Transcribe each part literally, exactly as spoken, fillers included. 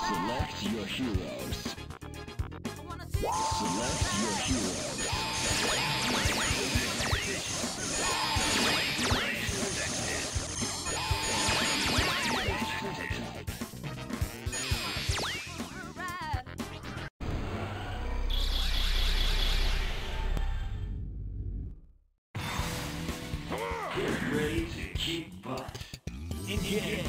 Select your heroes. Select your heroes. Get ready to kick butt. Engage.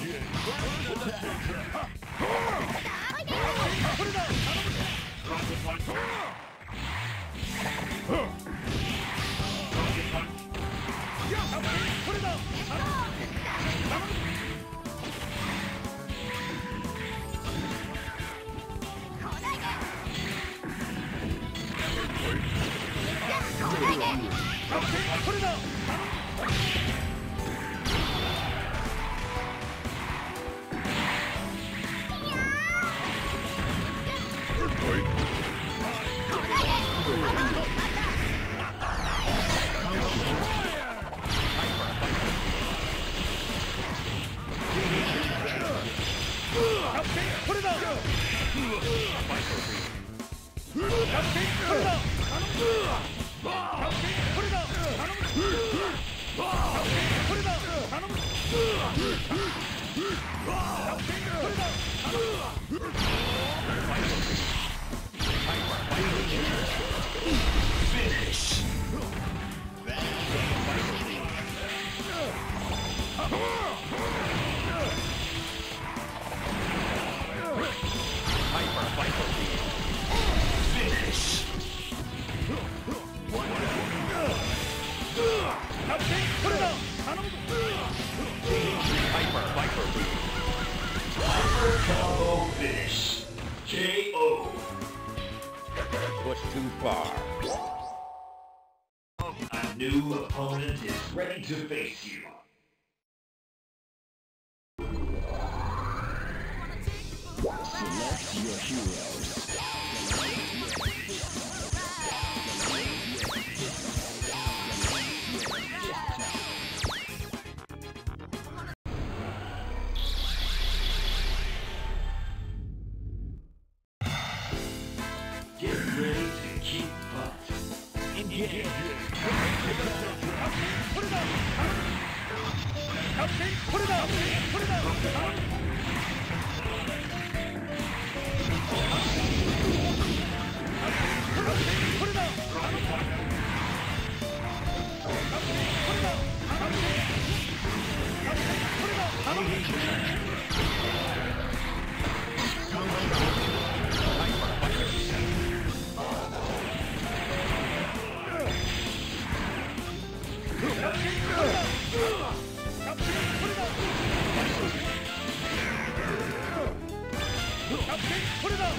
Finish. Finish. Hyper, Viper Beam. Hyper combo finish. K O. Push too far. A new opponent is ready to face you. Select your heroes. Get ready to kick butt. Engage. Put it up. Put it up. Put it up. Put it up!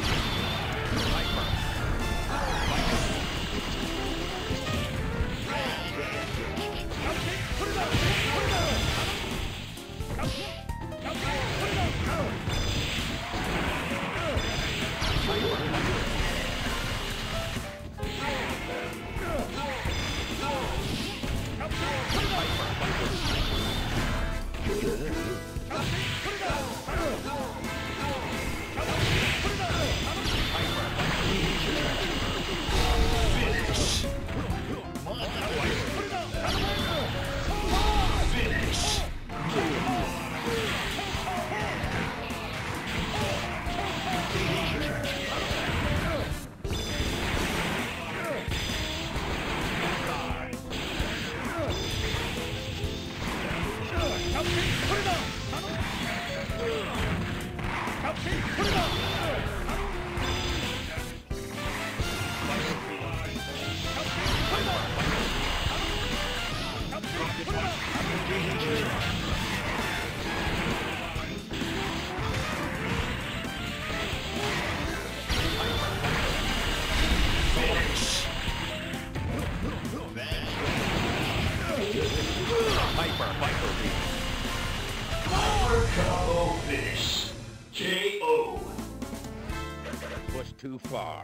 Hyper, Viper Beam. Power combo finish. K O. Push too far.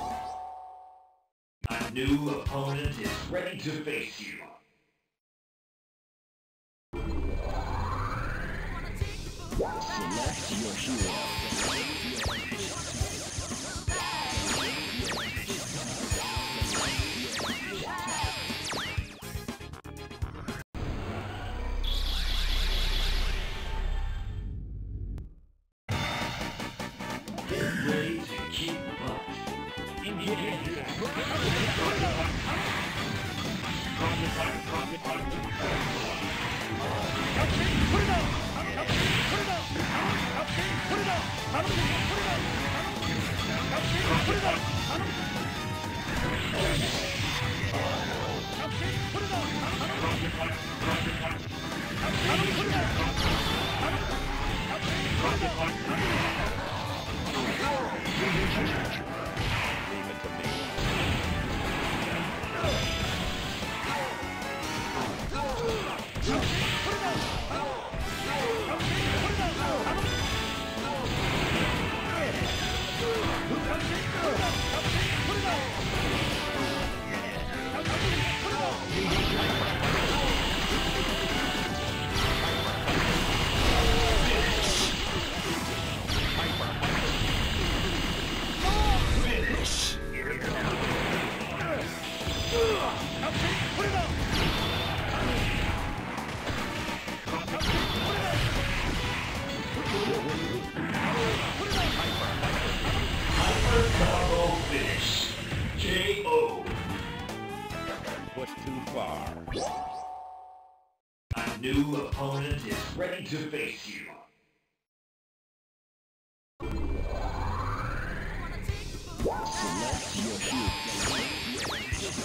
A new opponent is ready to face you. Select your hero. Get ready to keep up. Leave it to me. Combo finish. K O. Push too far. A new opponent is ready to face you. Select your hero.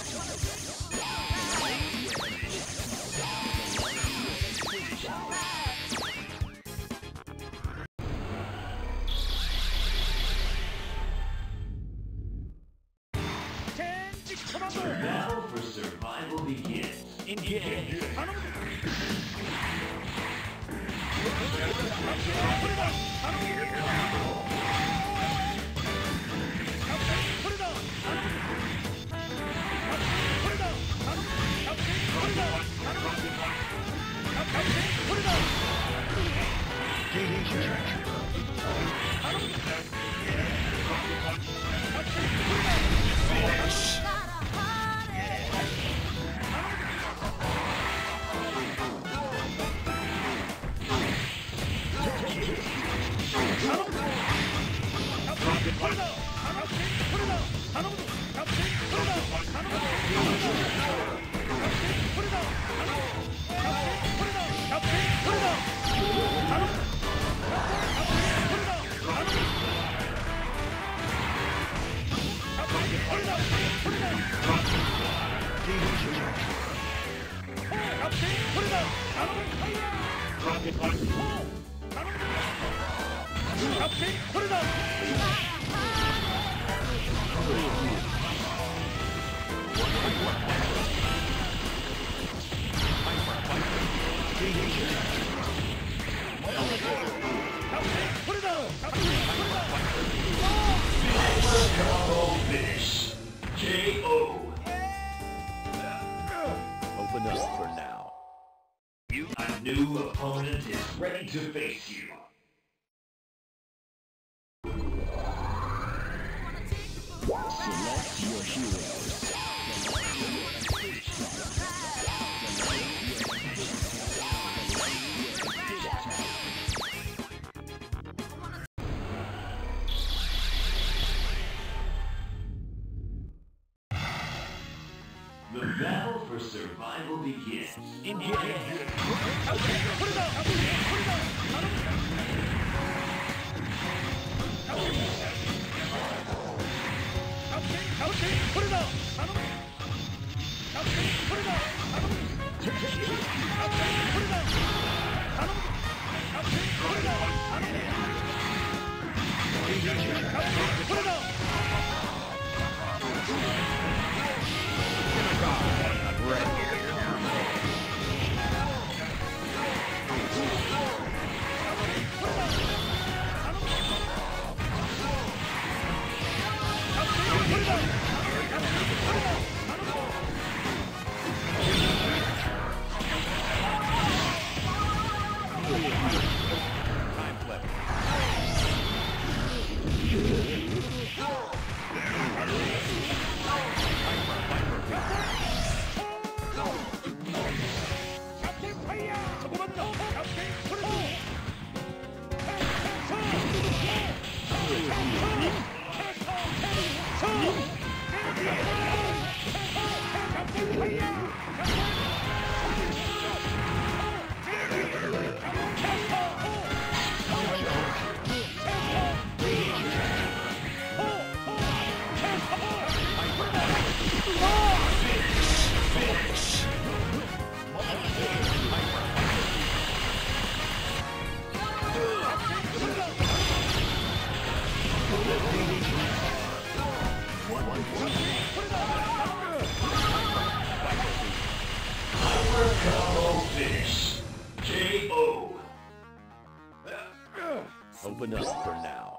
The battle for survival begins. Engage. Combo finish. K O. Open up for now. A new opponent is ready to face you. Select your heroes. The battle for survival begins. Time flip. Combo finish. K O. Open up for now.